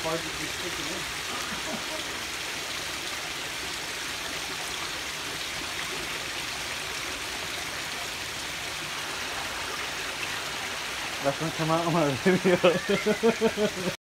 far did you stick it in? That's gonna come out on my video.